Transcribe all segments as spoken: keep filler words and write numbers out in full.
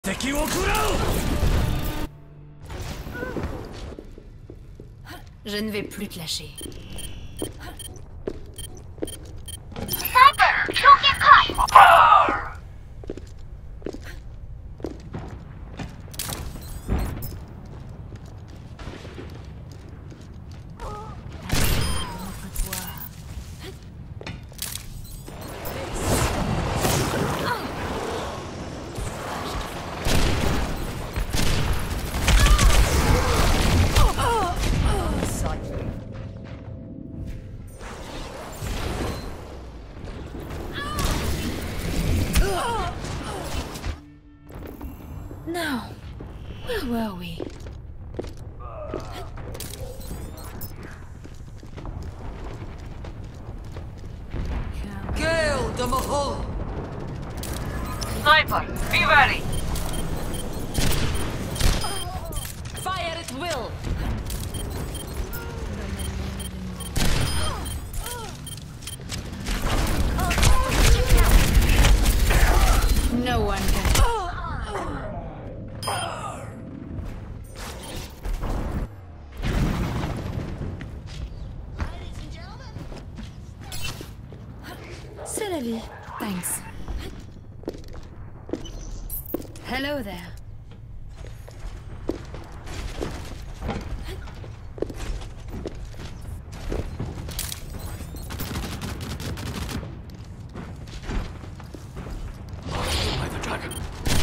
Je ne vais plus te lâcher. Sniper, don't get caught! Now, where were we? Kill the Mahol! Sniper, be ready! Fire at will! No one can. C'est la vie. Thanks. Hello there. By the dragon.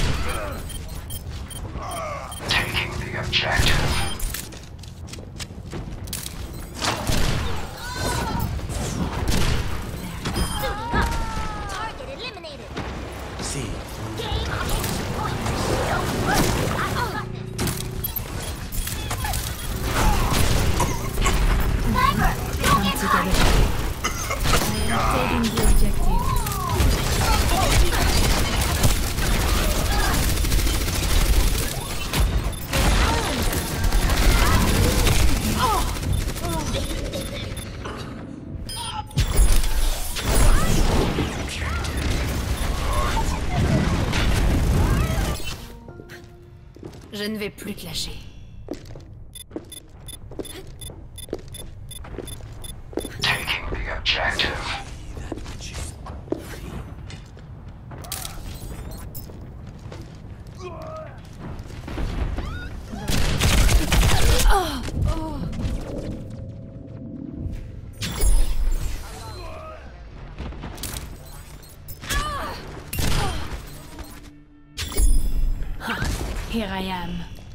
Taking the objective. See. Taking the objective. Je ne vais plus te lâcher. Taking the objective. Oh, oh. Huh, here I am.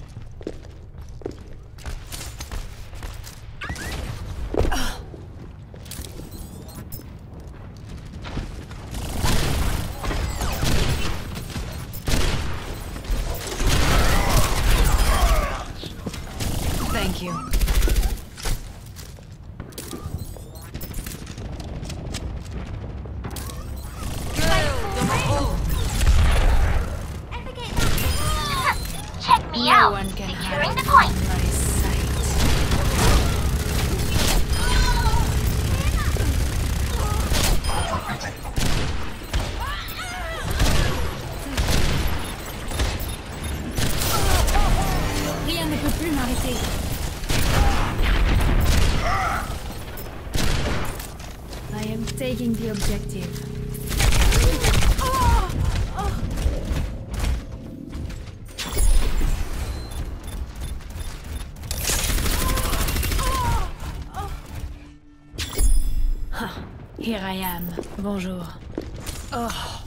Thank you. Check me No out! one can Securing hide the point! from my sight. Rien ne peut plus m'arrêter. I am taking the objective. Here I am. Bonjour. Oh.